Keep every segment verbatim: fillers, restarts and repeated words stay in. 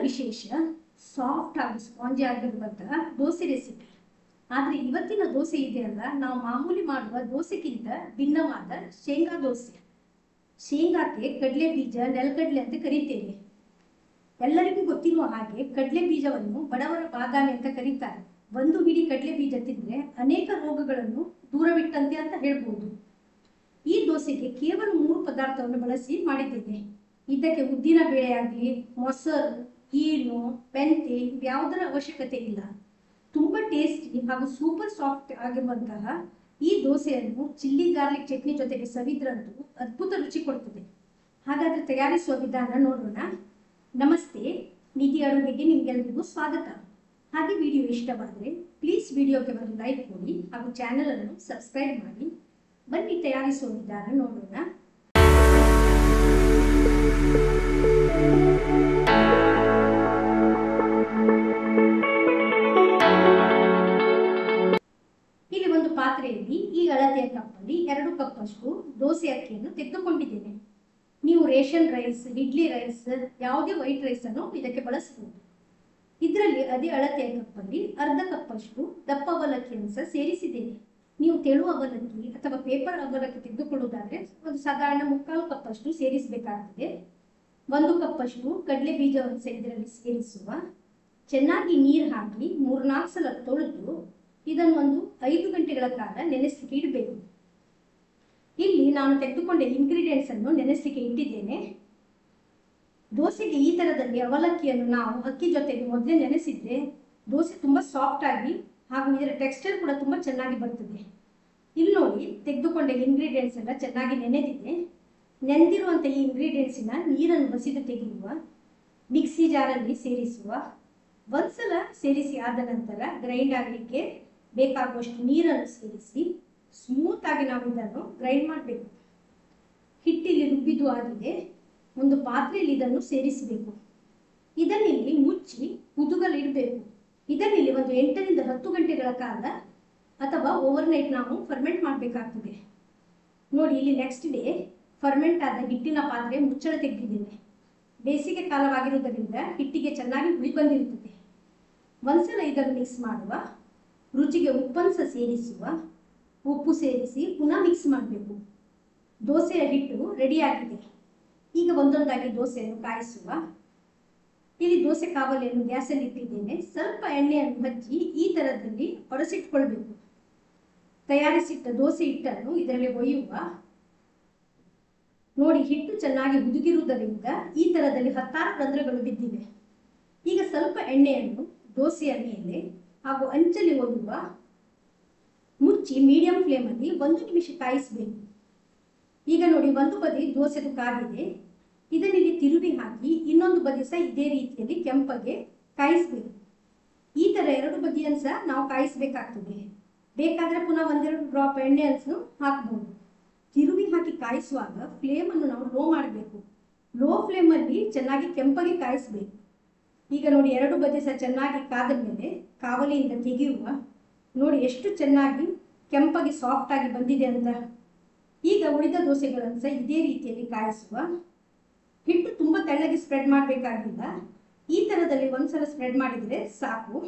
ವಿಶೇಷ ಸಾಫ್ಟ್ ಹಾಗೂ ಸ್ಪಾಂಜಿ ಆಗಿರುವಂತಹ ದೋಸೆ ರೆಸಿಪಿ. ಆದರೆ ಇವತ್ತಿನ ದೋಸೆ ಇದೆಯಲ್ಲ, ನಾವು ಮಾಮೂಲಿ ಮಾಡುವ ದೋಸೆಗಿಂತ ಭಿನ್ನವಾದ ಶೇಂಗಾ ದೋಸೆ. ಶೇಂಗಾಕ್ಕೆ ಕಡಲೆ ಬೀಜ, ನೆಲಗಡಲೆ ಅಂತ ಕರೀತೇವೆ. ಎಲ್ಲರಿಗೂ ಗೊತ್ತಿರುವ ಹಾಗೆ ಕಡಲೆ ಬೀಜವನ್ನು ಬಡವರ ಬಾದಾಮಿ ಅಂತ ಕರೀತಾರೆ. ಒಂದು ಹಿಡಿ ಕಡಲೆ ಬೀಜ ತಿಂದ್ರೆ ಅನೇಕ ರೋಗಗಳನ್ನು ದೂರವಿಟ್ಟಂತೆ ಅಂತ ಹೇಳ್ಬೋದು. ಈ ದೋಸೆಗೆ ಕೇವಲ ಮೂರು ಪದಾರ್ಥವನ್ನು ಬಳಸಿ ಮಾಡಿದ್ದೇನೆ. ಇದಕ್ಕೆ ಉದ್ದಿನ ಬೇಳೆ ಆಗಲಿ, ಮೊಸರು, ಈನು, ಮೆಂತೆ ಯಾವುದರ ಅವಶ್ಯಕತೆ ಇಲ್ಲ. ತುಂಬಾ ಟೇಸ್ಟಿ ಹಾಗೂ ಸೂಪರ್ ಸಾಫ್ಟ್ ಆಗಿರುವಂತಹ ಈ ದೋಸೆಯನ್ನು ಚಿಲ್ಲಿ ಗಾರ್ಲಿಕ್ ಚಟ್ನಿ ಜೊತೆಗೆ ಸವಿದ್ರಂತೂ ಅದ್ಭುತ ರುಚಿ ಕೊಡ್ತದೆ. ಹಾಗಾದ್ರೆ ತಯಾರಿಸುವ ವಿಧಾನ ನೋಡೋಣ. ನಮಸ್ತೆ, ನಿಧಿ ಅಡುಗೆಗೆ ನಿಮ್ಗೆಲ್ರಿಗೂ ಸ್ವಾಗತ. ಹಾಗೆ ವಿಡಿಯೋ ಇಷ್ಟವಾದರೆ ಪ್ಲೀಸ್ ವಿಡಿಯೋಗೆ ಒಂದು ಲೈಕ್ ಕೊಡಿ ಹಾಗೂ ಚಾನೆಲ್ ಅನ್ನು ಸಬ್ಸ್ಕ್ರೈಬ್ ಮಾಡಿ. ಬನ್ನಿ ತಯಾರಿಸುವ ವಿಧಾನ ನೋಡೋಣ. ಇಲ್ಲಿ ಒಂದು ಪಾತ್ರೆಯಲ್ಲಿ ಈ ಅಳತೆಯ ಕಪ್ಪಲ್ಲಿ ಎರಡು ಕಪ್ ಅಷ್ಟು ದೋಸೆ ಅಕ್ಕಿಯನ್ನು ತೆಗೆದುಕೊಂಡಿದ್ದೇನೆ. ನೀವು ರೇಷನ್ ರೈಸ್, ಇಡ್ಲಿ ರೈಸ್, ಯಾವುದೇ ವೈಟ್ ರೈಸ್ ಅನ್ನು ಇದಕ್ಕೆ ಬಳಸಬಹುದು. ಇದರಲ್ಲಿ ಅದೇ ಅಳತೆಯ ಕಪ್ಪಲ್ಲಿ ಅರ್ಧ ಕಪ್ ಅಷ್ಟು ದಪ್ಪ ಅವಲಕ್ಕಿಯನ್ನು ಸಹ ಸೇರಿಸಿದ್ದೇನೆ. ನೀವು ತೆಳು ಅವಲಕ್ಕಿ ಅಥವಾ ಪೇಪರ್ ಅವಲಕ್ಕಿ ತೆಗೆದುಕೊಳ್ಳುವುದಾದ್ರೆ ಒಂದು ಸಾಧಾರಣ ಮುಕ್ಕಾಲು ಕಪ್ ಅಷ್ಟು ಸೇರಿಸಬೇಕಾಗುತ್ತದೆ. ಒಂದು ಕಪ್ ಅಷ್ಟು ಕಡಲೆ ಬೀಜವನ್ನು ಸಹ ಇದರಲ್ಲಿ ಸೇರಿಸುವ. ಚೆನ್ನಾಗಿ ನೀರು ಹಾಕಿ ಮೂರ್ನಾಲ್ಕು ಸಲ ತೊಳೆದು ಇದನ್ನು ಒಂದು ಐದು ಗಂಟೆಗಳ ಕಾಲ ನೆನೆಸಲಿಕ್ಕೆ ಇಡಬೇಕು. ಇಲ್ಲಿ ನಾನು ತೆಗೆದುಕೊಂಡ ಇಂಗ್ರೀಡಿಯೆಂಟ್ಸ್ ಅನ್ನು ನೆನೆಸಲಿಕ್ಕೆ ಇಟ್ಟಿದ್ದೇನೆ. ದೋಸೆಗೆ ಈ ತರದಲ್ಲಿ ಅವಲಕ್ಕಿಯನ್ನು ನಾವು ಅಕ್ಕಿ ಜೊತೆಗೆ ಮೊದಲೇ ನೆನೆಸಿದ್ರೆ ದೋಸೆ ತುಂಬಾ ಸಾಫ್ಟ್ ಆಗಿ ಹಾಗೂ ಇದರ ಟೆಕ್ಸ್ಚರ್ ಕೂಡ ತುಂಬಾ ಚೆನ್ನಾಗಿ ಬರ್ತದೆ. ಇಲ್ಲಿ ನೋಡಿ, ತೆಗೆದುಕೊಂಡ ಇಂಗ್ರೀಡಿಯೆಂಟ್ಸ್ ಎಲ್ಲ ಚೆನ್ನಾಗಿ ನೆನೆದಿದೆ. ನೆನೆದಿರುವಂಥ ಈ ಇಂಗ್ರೀಡಿಯೆಂಟ್ಸಿನ ನೀರನ್ನು ಬಸಿದು ತೆಗೆಯುವ, ಮಿಕ್ಸಿ ಜಾರಲ್ಲಿ ಸೇರಿಸುವ. ಒಂದ್ಸಲ ಸೇರಿಸಿ ಆದ ನಂತರ ಗ್ರೈಂಡ್ ಆಗಲಿಕ್ಕೆ ಬೇಕಾಗುವಷ್ಟು ನೀರನ್ನು ಸೇರಿಸಿ ಸ್ಮೂತ್ ಆಗಿ ನಾವು ಇದನ್ನು ಗ್ರೈಂಡ್ ಮಾಡಬೇಕು. ಹಿಟ್ಟಿಲ್ಲಿ ರುಬ್ಬಿದ್ದು ಆಗಿದೆ. ಒಂದು ಪಾತ್ರೆಯಲ್ಲಿ ಇದನ್ನು ಸೇರಿಸಬೇಕು. ಇದನ್ನಿಲ್ಲಿ ಮುಚ್ಚಿ ಕುದುಗಲಿಡಬೇಕು. ಇದನ್ನಿಲ್ಲಿ ಒಂದು ಎಂಟರಿಂದ ಹತ್ತು ಗಂಟೆಗಳ ಕಾಲ ಅಥವಾ ಓವರ್ ನೈಟ್ ನಾವು ಫರ್ಮೆಂಟ್ ಮಾಡಬೇಕಾಗ್ತದೆ. ನೋಡಿ, ಇಲ್ಲಿ ನೆಕ್ಸ್ಟ್ ಡೇ ಫರ್ಮೆಂಟ್ ಆದ ಹಿಟ್ಟಿನ ಪಾತ್ರೆ ಮುಚ್ಚಳ ತೆಗೆದಿದ್ದೇನೆ. ಬೇಸಿಗೆ ಕಾಲವಾಗಿರುವುದರಿಂದ ಹಿಟ್ಟಿಗೆ ಚೆನ್ನಾಗಿ ಹುಳಿ ಬಂದಿರುತ್ತದೆ. ಒಂದ್ಸಲ ಇದನ್ನು ಮಿಕ್ಸ್ ಮಾಡುವ. ರುಚಿಗೆ ಉಪ್ಪನ್ನು ಸಹ ಸೇರಿಸುವ. ಉಪ್ಪು ಸೇರಿಸಿ ಪುನಃ ಮಿಕ್ಸ್ ಮಾಡಬೇಕು. ದೋಸೆಯ ಹಿಟ್ಟು ರೆಡಿಯಾಗಿದೆ. ಈಗ ಒಂದೊಂದಾಗಿ ದೋಸೆಯನ್ನು ಕಾಯಿಸುವ. ಇಲ್ಲಿ ದೋಸೆ ಕಾವಲಿಯನ್ನು ಗ್ಯಾಸಲ್ಲಿ ಇಟ್ಟಿದ್ದೇನೆ. ಸ್ವಲ್ಪ ಎಣ್ಣೆಯನ್ನು ಹಚ್ಚಿ ಈ ತರದಲ್ಲಿ ಹೊರಸಿಟ್ಕೊಳ್ಬೇಕು. ತಯಾರಿಸಿಟ್ಟ ದೋಸೆ ಹಿಟ್ಟನ್ನು ಇದರಲ್ಲಿ ಒಯ್ಯುವ. ನೋಡಿ, ಹಿಟ್ಟು ಚೆನ್ನಾಗಿ ಹುದುಗಿರುವುದರಿಂದ ಈ ತರದಲ್ಲಿ ಹತ್ತಾರು ರಂಧ್ರಗಳು ಬಿದ್ದಿವೆ. ಈಗ ಸ್ವಲ್ಪ ಎಣ್ಣೆಯನ್ನು ದೋಸೆಯ ಮೇಲೆ ಹಾಗೂ ಅಂಚಲ್ಲಿ ಒಯ್ಯುವ. ಮುಚ್ಚಿ ಮೀಡಿಯಂ ಫ್ಲೇಮಲ್ಲಿ ಒಂದು ನಿಮಿಷ ಕಾಯಿಸಬೇಕು. ಈಗ ನೋಡಿ, ಒಂದು ಬದಿ ದೋಸೆದು ಕಾಗಿದೆ. ಇದನ್ನಿಲ್ಲಿ ತಿರುವಿ ಹಾಕಿ ಇನ್ನೊಂದು ಬದಿ ಸಹ ಇದೇ ರೀತಿಯಲ್ಲಿ ಕೆಂಪಗೆ ಕಾಯಿಸಬೇಕು. ಈ ತರ ಎರಡು ಬದಿಯನ್ನು ಸಹ ನಾವು ಕಾಯಿಸಬೇಕಾಗ್ತದೆ. ಬೇಕಾದ್ರೆ ಪುನಃ ಒಂದೆರಡು ಡ್ರಾಪ್ ಎಣ್ಣೆಯನ್ನು ಹಾಕಬಹುದು. ತಿರುವಿ ಹಾಕಿ ಕಾಯಿಸುವಾಗ ಫ್ಲೇಮ್ ಅನ್ನು ನಾವು ಲೋ ಮಾಡಬೇಕು. ಲೋ ಫ್ಲೇಮ್ ಅಲ್ಲಿ ಚೆನ್ನಾಗಿ ಕೆಂಪಗೆ ಕಾಯಿಸಬೇಕು. ಈಗ ನೋಡಿ, ಎರಡು ಬದಿ ಸಹ ಚೆನ್ನಾಗಿ ಕಾದ ಮೇಲೆ ಕಾವಲಿಯಿಂದ ತೆಗೆಯುವ. ನೋಡಿ ಎಷ್ಟು ಚೆನ್ನಾಗಿ ಕೆಂಪಗೆ ಸಾಫ್ಟ್ ಆಗಿ ಬಂದಿದೆ ಅಂತ. ಈಗ ಉಳಿದ ದೋಸೆಗಳನ್ನು ಸಹ ಇದೇ ರೀತಿಯಲ್ಲಿ ಕಾಯಿಸುವ. ಹಿಟ್ಟು ತುಂಬಾ ತೆಳ್ಳಗೆ ಸ್ಪ್ರೆಡ್ ಮಾಡಬೇಕಾಗಿಲ್ಲ. ಈ ತರದಲ್ಲಿ ಒಂದ್ಸಲ ಸ್ಪ್ರೆಡ್ ಮಾಡಿದ್ರೆ ಸಾಕು.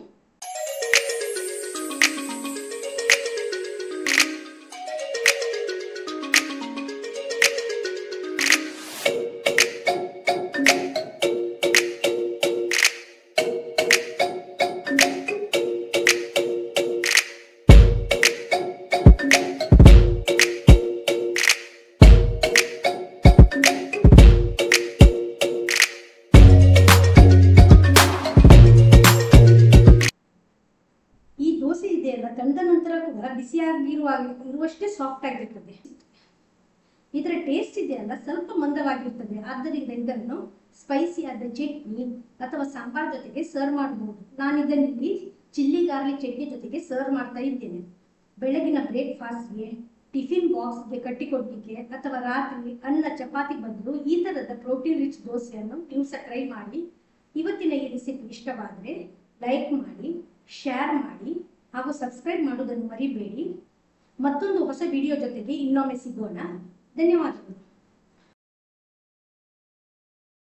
ತಂದ ನಂತರ ಕೂಡ ಬಿಸಿಯಾಗಿರುವ ಇರುವಷ್ಟೇ ಸಾಫ್ಟ್ ಆಗಿರ್ತದೆ. ಇದರ ಟೇಸ್ಟ್ ಇದೆಯಲ್ಲ ಸ್ವಲ್ಪ ಮಂದವಾಗಿರ್ತದೆ. ಆದ್ದರಿಂದ ಇದನ್ನು ಸ್ಪೈಸಿ ಆದ ಚಟ್ನಿ ಅಥವಾ ಸಾಂಬಾರ್ ಜೊತೆಗೆ ಸರ್ವ್ ಮಾಡಬಹುದು. ನಾನು ಇದನ್ನಿಲ್ಲಿ ಚಿಲ್ಲಿ ಗಾರ್ಲಿಕ್ ಚಟ್ನಿ ಜೊತೆಗೆ ಸರ್ವ್ ಮಾಡ್ತಾ ಇದ್ದೇನೆ. ಬೆಳಗಿನ ಬ್ರೇಕ್ಫಾಸ್ಟ್ಗೆ, ಟಿಫಿನ್ ಬಾಕ್ಸ್ಗೆ ಕಟ್ಟಿಕೊಡ್ಲಿಕ್ಕೆ ಅಥವಾ ರಾತ್ರಿ ಅನ್ನ ಚಪಾತಿ ಬದಲು ಈ ತರದ ಪ್ರೋಟೀನ್ ರಿಚ್ ದೋಸೆಯನ್ನು ನೀವು ಸಹ ಟ್ರೈ ಮಾಡಿ. ಇವತ್ತಿನ ಈ ರೆಸಿಪಿ ಇಷ್ಟವಾದರೆ ಲೈಕ್ ಮಾಡಿ, ಶೇರ್ ಮಾಡಿ ಹಾಗೂ ಸಬ್ಸ್ಕ್ರೈಬ್ ಮಾಡುವುದನ್ನು ಮರಿಬೇಡಿ. ಮತ್ತೊಂದು ಹೊಸ ವಿಡಿಯೋ ಜೊತೆಗೆ ಇನ್ನೊಮ್ಮೆ ಸಿಗೋಣ. ಧನ್ಯವಾದಗಳು.